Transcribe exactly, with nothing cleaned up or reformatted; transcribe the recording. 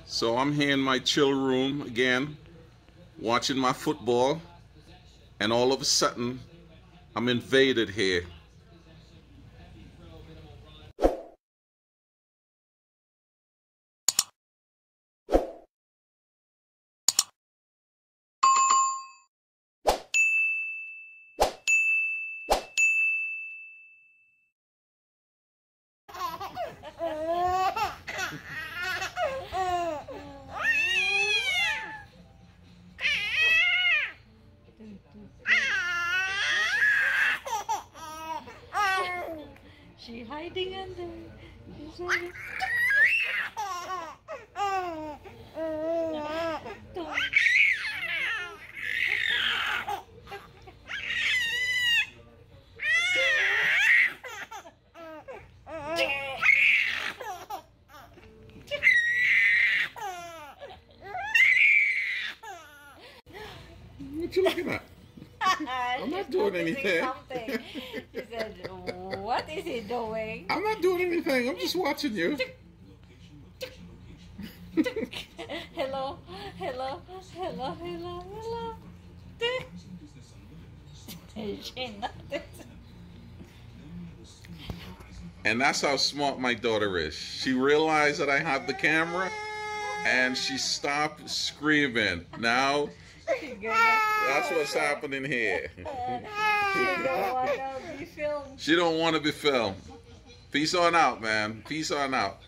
So I'm here in my chill room again, watching my football, and all of a sudden, I'm invaded here. She hiding under. She's hiding. What you looking at? I'm not doing anything. Something. He said, "What is he doing?" I'm not doing anything. I'm just watching you. Hello, hello, hello, hello, hello. She noticed. And that's how smart my daughter is. She realized that I have the camera, and she stopped screaming. Now, that's what's happening here. She don't want to be filmed. She don't want to be filmed. Peace on out, man. Peace on out.